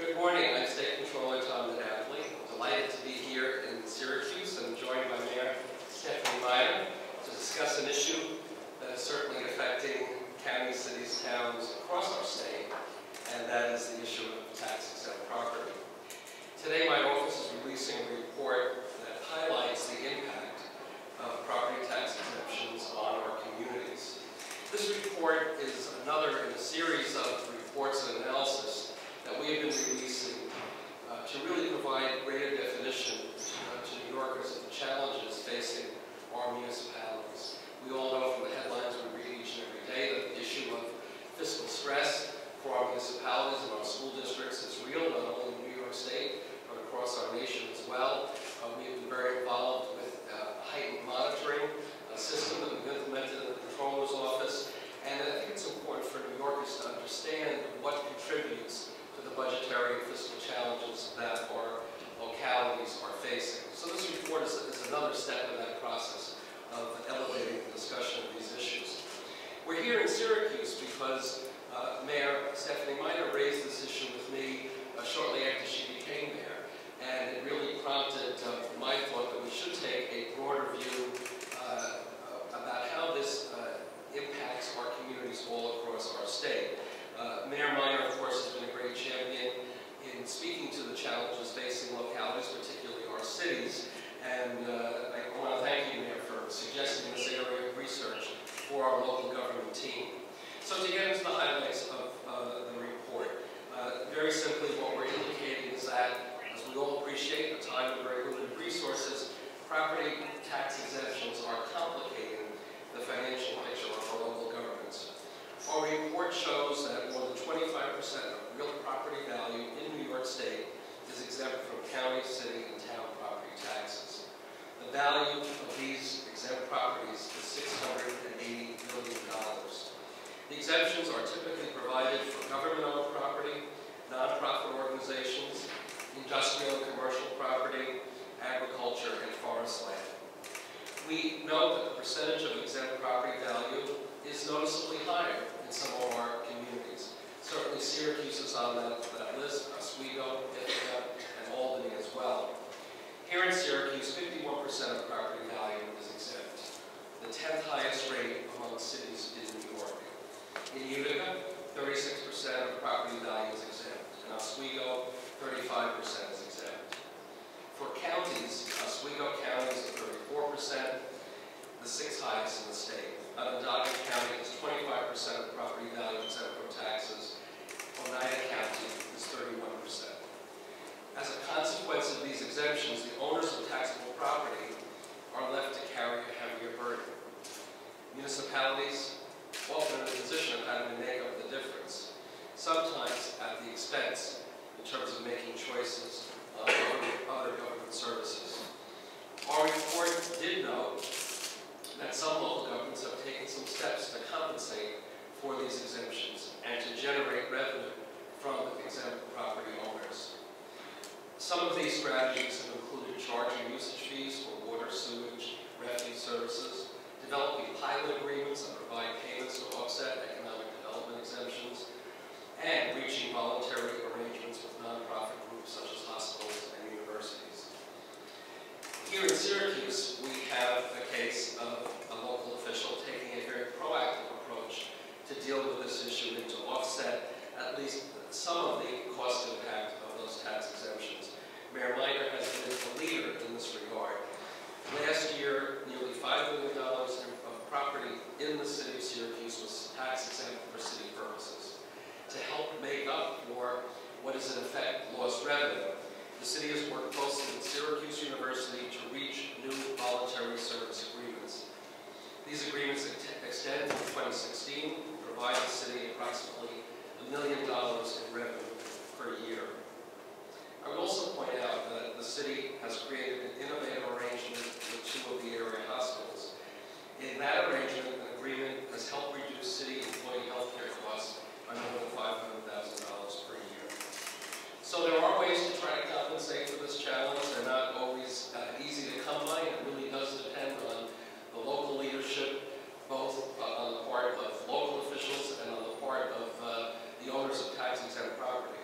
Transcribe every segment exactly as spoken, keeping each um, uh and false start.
Good morning. I'm State Controller Tom DiNapoli. I'm delighted to be here in Syracuse and joined by Mayor Stephanie Meyer to discuss an issue that is certainly affecting counties, cities, towns across our state, and that is the issue of tax-exempt property. Today, my office is releasing a report that highlights the impact of property tax exemptions on our communities. This report is another in a series of reports and analysis that we have been releasing uh, to really provide greater definition uh, to New Yorkers of the challenges facing our municipalities. We all know from the headlines we read each and every day that the issue of fiscal stress for our municipalities and our school districts is real, not only in New York State, but across our nation as well. Uh, we have been very involved with uh, heightened monitoring, a system that we've implemented in the Comptroller's Office, and I think it's important for New Yorkers to understand what contributes to the budgetary and fiscal challenges that our localities are facing. So this report is, is another step in that process of elevating the discussion of these issues. We're here in Syracuse because uh, Mayor Stephanie Meyer raised this issue with me uh, shortly after she became mayor, and it really prompted uh, my thought that we should take a broader view uh, about how this uh, impacts our communities all across our state. Uh, Mayor Meyer, of course, has been a great champion in speaking to the challenges facing localities, particularly our cities. And uh, I want to thank you, Mayor, for suggesting this area of research for our local government team. So to get into the highlights of uh, the report, uh, very simply what we're indicating is that, as we all appreciate, a time of very limited resources, property tax exemptions are complicating the financial picture of our local governments. Our report shows that more than twenty-five percent of real property value in New York State is exempt from county, city, and town property taxes. The value of these exempt properties is six hundred eighty billion dollars. The exemptions are typically provided for government-owned property, nonprofit organizations, industrial and commercial property, agriculture, and forest land. We know that the percentage of exempt property value is noticeably higher in some of our communities. Certainly Syracuse is on that, that list, Oswego, Ithaca, and Albany as well. Here in Syracuse, fifty-one percent of property value is exempt, the tenth highest rate among cities in New York. In Utica, thirty-six percent of property value is exempt. In Oswego, thirty-five percent is exempt. For counties, Oswego County is at thirty-four percent, the sixth highest in the state. Onondaga County is twenty-five percent of property value exempt from taxes. Oneida County is thirty-one percent. As a consequence of these exemptions, the owners of taxable property are left to carry a heavier burden. Municipalities often in a position of having to make up the difference, sometimes at the expense in terms of making choices on other government services. Our report did note that some local governments have taken some steps to compensate for these exemptions and to generate revenue from exempt property owners. Some of these strategies have included charging usage fees for water, sewage, refuse services, developing pilot agreements that provide payments to offset economic development exemptions, and reaching voluntary arrangements with nonprofit groups such as hospitals and universities. Here in Syracuse, we have a case of a local official taking a very proactive approach to deal with this issue and to offset at least some of the cost impact of those tax exemptions. Mayor Meyer has been a leader in this regard. Last year, nearly five million dollars of property in the city of Syracuse was tax exempt for city purposes. To help make up for what is in effect lost revenue, the city has worked closely with Syracuse University to reach new voluntary service agreements. These agreements extend to twenty sixteen and provide the city approximately a million dollars in revenue per year. I would also point out that the city has created an innovative arrangement with two of the area hospitals. In that arrangement, an agreement has helped reduce city employee health care costs by more than five hundred thousand dollars per year. So there are ways to try to compensate for this challenge. They're not always uh, easy to come by. It really does depend on the local leadership, both uh, on the part of local officials and on the part of uh, the owners of tax-exempt property.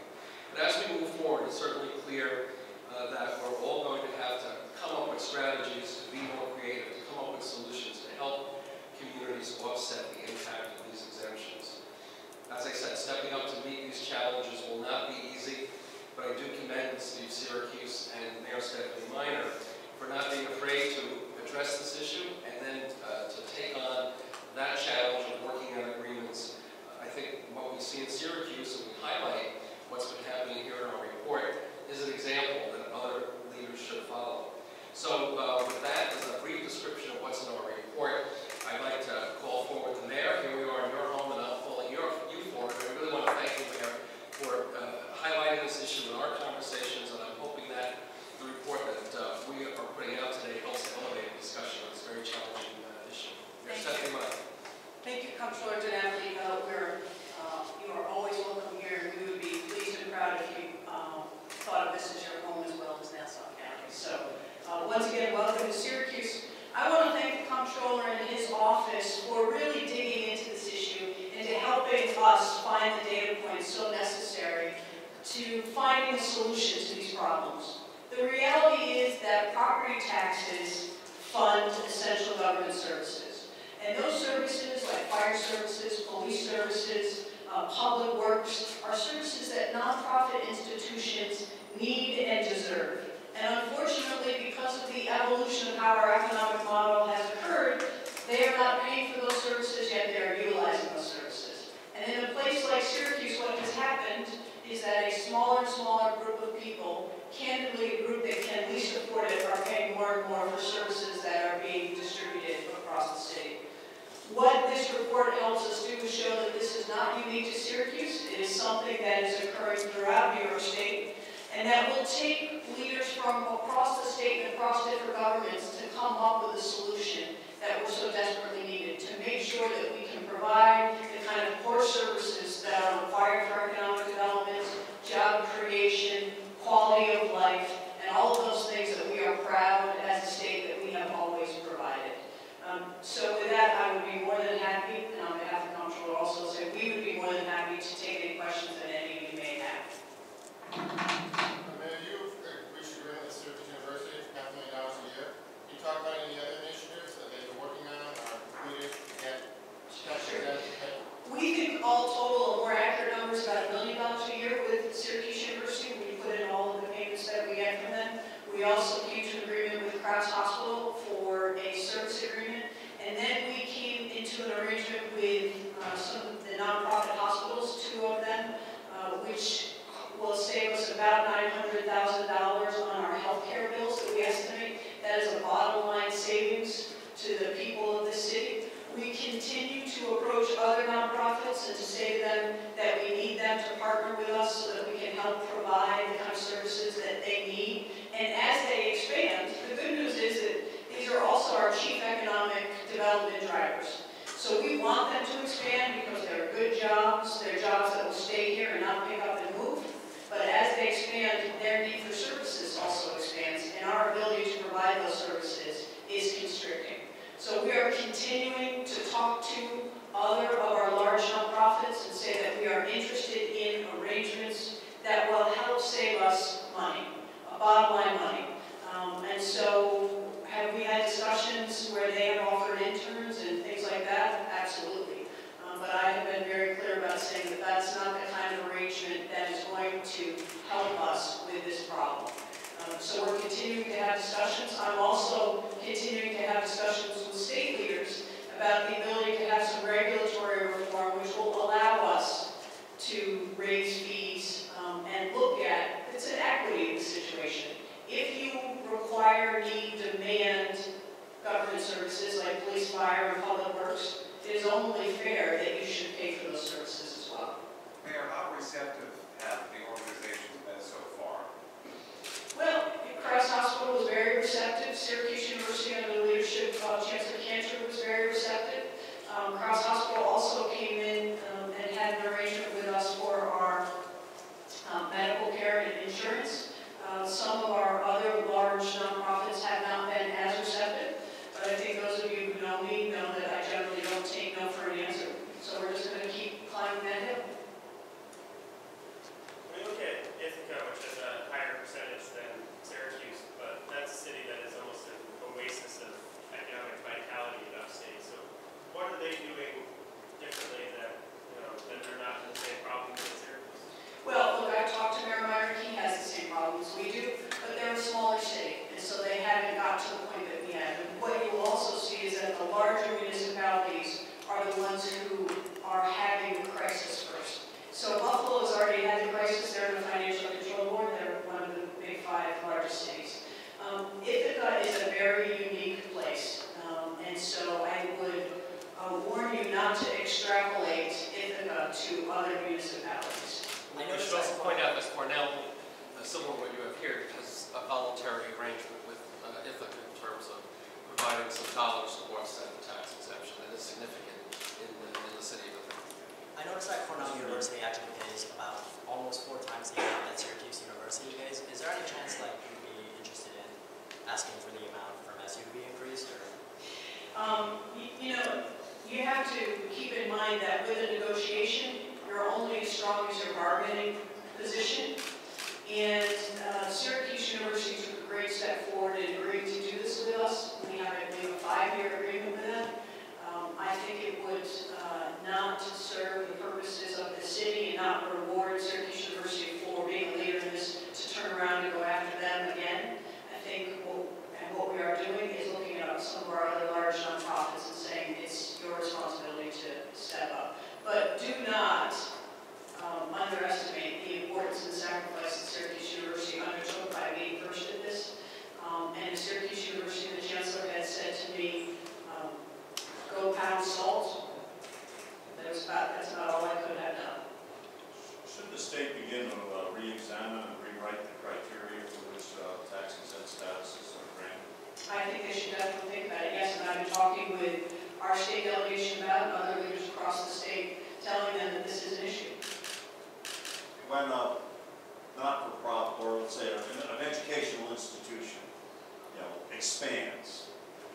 forward, it's certainly clear uh, that we're all going to have to come up with strategies to be more creative, to come up with solutions to help communities offset the impact of these exemptions. As I said, stepping up to meet these challenges will not be easy, but I do commend the City of Syracuse and Mayor Stephanie Miner for not being afraid to address this issue and then uh, to take on that challenge of working on agreements. Uh, I think what we see in Syracuse, and we highlight what's been happening here in our report, is an example that other leaders should follow. So uh, with that, as a brief description of what's in our report, I'd like to call forward the Mayor. Here we are in your home, and I'm calling your, you forward. I really want to thank you, Mayor, for uh, highlighting this issue in our conversations, and I'm hoping that the report that uh, we are putting out today helps elevate the discussion on this very challenging uh, issue. Mayor Stephanie Miner. Thank you, Comptroller Dinelli. Uh, we're, uh, you are always welcome here, and we would be pleased and proud if you um, thought of this as your home as well as Nassau County. So, uh, once again, welcome to Syracuse. I want to thank the Comptroller and his office for really digging into this issue and to helping us find the data points so necessary to finding solutions to these problems. The reality is that property taxes fund essential government services. And those services, like fire services, police services, uh, public works, are services that nonprofit institutions need and deserve. And unfortunately, because of the evolution of how our economic model has occurred, they are not paying for those services, yet they are utilizing those services. And in a place like Syracuse, what has happened is that a smaller and smaller group of people, candidly a group that can least afford it, are paying more and more for services that are being distributed across the city. What this report helps us do is show that this is not unique to Syracuse. It is something that is occurring throughout New York State, and that will take leaders from across the state and across different governments to come up with a solution that we're so desperately needed, to make sure that we can provide the kind of core services that are required for economic development, job creation, quality of life, and all of those things that we are proud as a state that we have always provided. Um, so with that, I would be more than happy, and on behalf of the Comptroller also say we would be more than happy to take any questions that any of you may have. Mayor, you've reached agreement with Syracuse University for half a million dollars a year. Can you talk about any other initiatives that they've been working on or completed to get captured that? We think all total, a more accurate number is about a million dollars a year with Syracuse University. We put in all of the payments that we get from them. We also came to an agreement with Crouse Hospital for a service agreement. And then we came into an arrangement with uh, some of the nonprofit hospitals, two of them, uh, which will save us about nine hundred thousand dollars on our health care bills that we estimate. That is a bottom line savings to the people of the city. We continue to approach other nonprofits and to say to them that we need them to partner with us so that we can help provide the kind of services that they need. And as they expand, the good news is that these are also our chief economic development drivers. So we want them to expand because they're good jobs, they're jobs that will stay here and not pick up and move. But as they expand, their need for services also expands, and our ability to provide those services is constricting. So we are continuing to talk to other of our large nonprofits and say that we are interested in arrangements that will help save us money, a bottom line money. Um, and so have we had discussions where they have offered interns and things like that? Absolutely. Um, but I have been very clear about saying that that's not the kind of arrangement that is going to help us with this problem. Um, so we're continuing to have discussions. I'm also continuing to have discussions with state leaders about the ability to have some regulatory reform which will allow us to raise fees um, and look at, it's an equity situation. If you require, need, demand government services like police, fire, and public works, it is only fair that you should pay for those services as well. Mayor, how receptive have the organizations been so far? Well, Crouse Hospital was very receptive. Syracuse University, under the leadership of Chancellor Cantor, was very receptive. Um, Crouse Hospital also came in um, and had an arrangement with us for our um, medical care and insurance. Uh, some of our other large nonprofits have not been as receptive, but I think those of you who know me know that I generally don't take no for an answer. So we're just going to keep climbing that hill. When we look at Ithaca, which is and Syracuse University, the chancellor had said to me, um, go pound salt. That was about, that's about all I could have done. Should the state begin to uh, re-examine and rewrite the criteria for which uh, tax exempt statuses are granted? I think they should definitely think about it, yes, and I've been talking with our state delegation about it, and other leaders across the state, telling them that this is an issue. When a not-for-profit, or let's say an, an educational institution, you know, expands,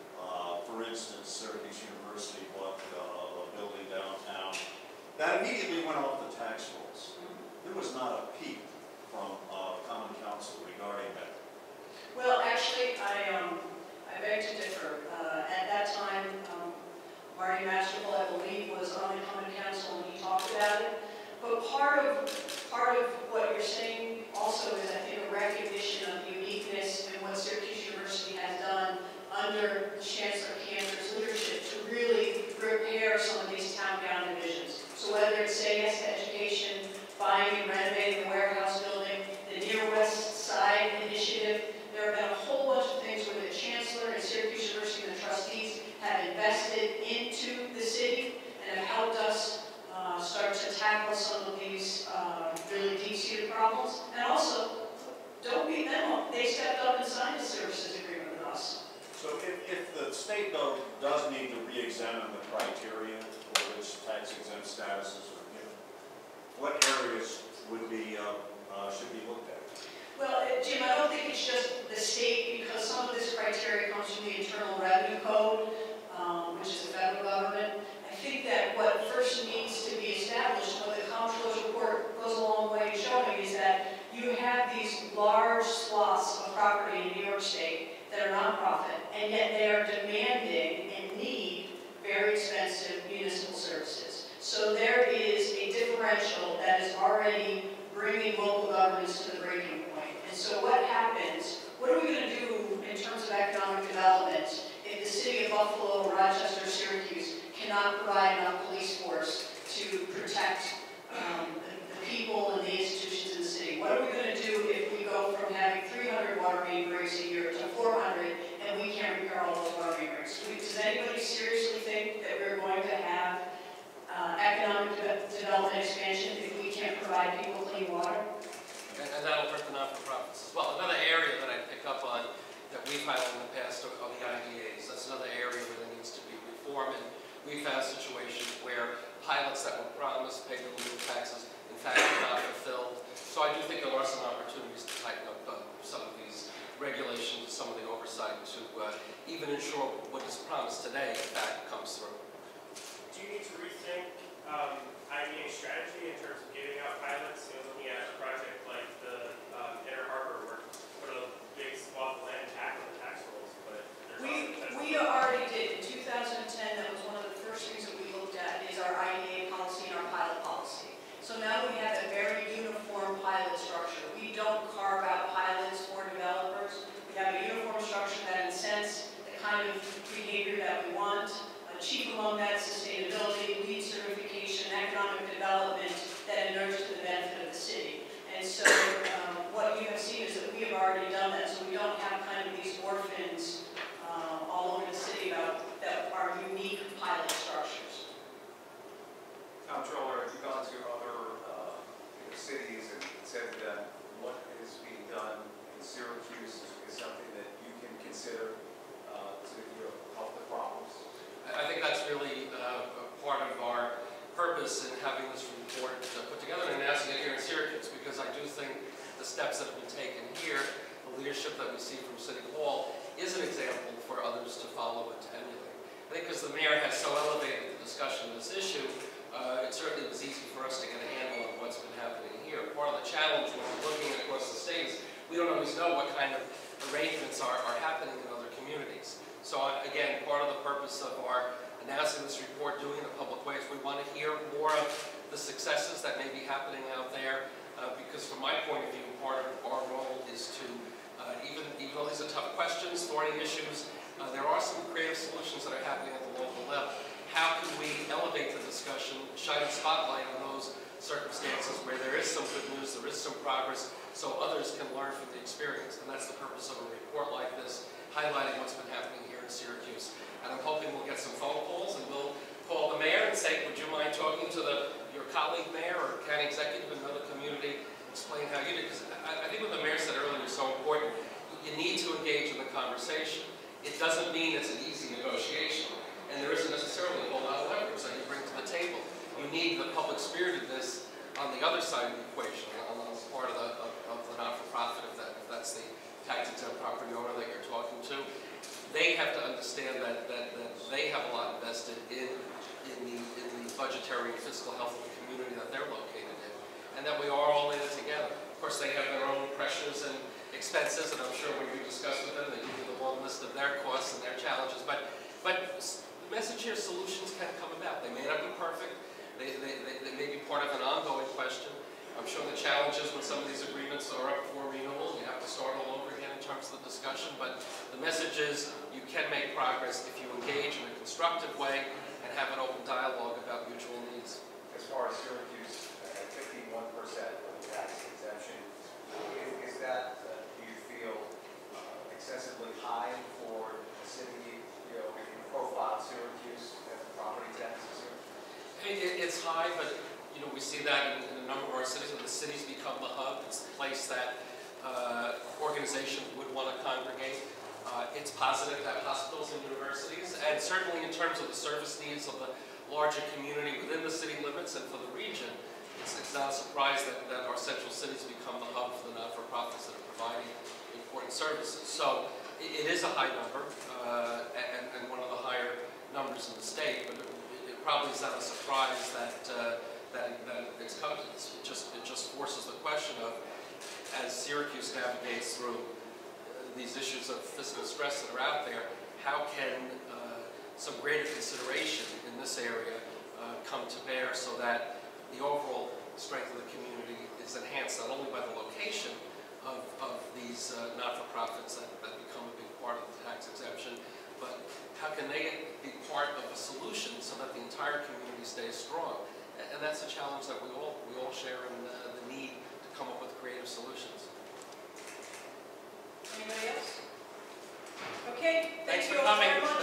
uh, for instance, Syracuse University bought uh, a building downtown, that immediately went off the tax rolls. There was not a peep from uh, Common Council regarding that. Well, actually, I, um, I beg to differ. Uh, at that time, um, Marty Masterful, I believe, was on the Common Council and he talked about it. But part of, part of what you're saying also is, I think, a recognition of the uniqueness and what Syracuse University has done under Chancellor Cantor's leadership to really repair some of these town-down divisions. So whether it's Say Yes to Education, buying and renovating the warehouse building, the Near West Side Initiative, there have been a whole bunch of things where the Chancellor and Syracuse University and the trustees have invested into the city and have helped us uh, start to tackle some of these uh, really deep-seated problems. And also, don't beat them up. They stepped up and signed a services agreement with us. So if, if the state though does need to re-examine the criteria for which tax exempt statuses are given, what areas would be, uh, uh, should be looked at? Well, uh, Jim, I don't think it's just the state, because some of this criteria comes from the Internal Revenue Code, um, which is the federal government. I think that what first needs to be established, what the Comptroller's report goes a long way in showing, is that you have these large swaths of property in New York State that are nonprofit, and yet they are demanding and need very expensive municipal services. So there is a differential that is already bringing local governments to the breaking point. And so what happens, what are we going to do in terms of economic development if the city of Buffalo, Rochester, Syracuse cannot provide enough police force to protect um, the, the people and the institutions in the city? What are we going to do if we go from having three hundred water main breaks a year to four hundred and we can't repair all those water main breaks? Does anybody seriously think that we're going to have uh, economic de development expansion if we can't provide people clean water? And, and that'll hurt the not-for-profits as well. Another area that I pick up on that we've highlighted in the past are, are the I D As. That's another area where there needs to be reform. And we've had situations where pilots that were promised pay the legal taxes, in fact, are not fulfilled. So I do think there are some opportunities to tighten up uh, some of these regulations, some of the oversight to uh, even ensure what is promised today, in fact, comes through. Do you need to rethink um, I D A strategy in terms of giving out pilots, you know, looking at a project like the um, Inner Harbor, where put a big swath of land tackle the tax rolls, but there's We, also we already did. In two thousand ten, that was one of the first things that we looked at, is our I D A policy and our pilot policy. So now we have a very uniform pilot structure. We don't carve out pilots for developers. We have a uniform structure that incents the kind of behavior that we want. Uh, chief among that, sustainability, LEED certification, economic development that inures to the benefit of the city. And so um, what you have seen is that we have already done that, so we don't have kind of these orphans uh, all over the city about, that are unique pilot structures. Comptroller, have you gone to other uh, you know, cities and said that what is being done in Syracuse is, is something that you can consider uh, to you know, help the problems? I think that's really uh, a part of our purpose in having this report uh, put together and announcing it here in Syracuse, because I do think the steps that have been taken here, the leadership that we see from City Hall, is an example for others to follow and to emulate. I think as the mayor has so elevated the discussion of this issue, uh, it certainly was easy for us to get a handle on what's been happening here. Part of the challenge when we're looking across the state is we don't always know what kind of arrangements are, are happening in other communities. So uh, again, part of the purpose of our announcing this report, doing it in a public way, is we want to hear more of the successes that may be happening out there, uh, because from my point of view, part of our role is to, uh, even, even though these are tough questions, thorny issues, uh, there are some creative solutions that are happening at the local level. How can we elevate the discussion, shine a spotlight on those circumstances where there is some good news, there is some progress so others can learn from the experience. And that's the purpose of a report like this, highlighting what's been happening here in Syracuse. And I'm hoping we'll get some phone calls, and we'll call the mayor and say, would you mind talking to the, your colleague mayor or county executive in another community, explain how you did, because I, I think what the mayor said earlier is so important. You need to engage in the conversation. It doesn't mean it's an easy negotiation, and there isn't necessarily a whole lot of leverage that you bring to the table. You need the public spiritedness on the other side of the equation, on the part of the, of, of the not-for-profit, if, that, if that's the tax-exempt property owner that you're talking to. They have to understand that, that, that they have a lot invested in, in, the, in the budgetary and fiscal health of the community that they're located in, and that we are all in it together. Of course, they have their own pressures and expenses, and I'm sure when you discuss with them, they give you the long list of their costs and their challenges. But, but the message here, solutions can come about. They may not be perfect. They, they, they, they may be part of an ongoing question. I'm sure the challenges when some of these agreements are up for renewal, you have to start all over again in terms of the discussion. But the message is you can make progress if you engage in a constructive way and have an open dialogue about mutual needs. As far as Syracuse, at fifty-one percent of the tax exemption, is, is that, uh, do you feel uh, excessively high for a city, you know, in profile Syracuse as a property taxes? It, it, it's high, but you know we see that in, in a number of our cities. When the cities become the hub, it's the place that uh, organizations would want to congregate. Uh, it's positive that hospitals and universities, and certainly in terms of the service needs of the larger community within the city limits and for the region, it's, it's not a surprise that, that our central cities become the hub for the not-for-profits that are providing important services. So it, it is a high number, uh, and, and one of the higher numbers in the state, but it, it probably is not a surprise that, uh, that, that it's come to this. It just, it just forces the question of, as Syracuse navigates through these issues of fiscal stress that are out there, how can uh, some greater consideration in this area uh, come to bear so that the overall strength of the community is enhanced not only by the location of, of these uh, not-for-profits that, that become a big part of the tax exemption, but how can they be part of a solution so that the entire community stays strong? And, and that's a challenge that we all, we all share in uh, the need to come up with creative solutions. Anybody else? Okay, thank Thanks you for all coming. very much.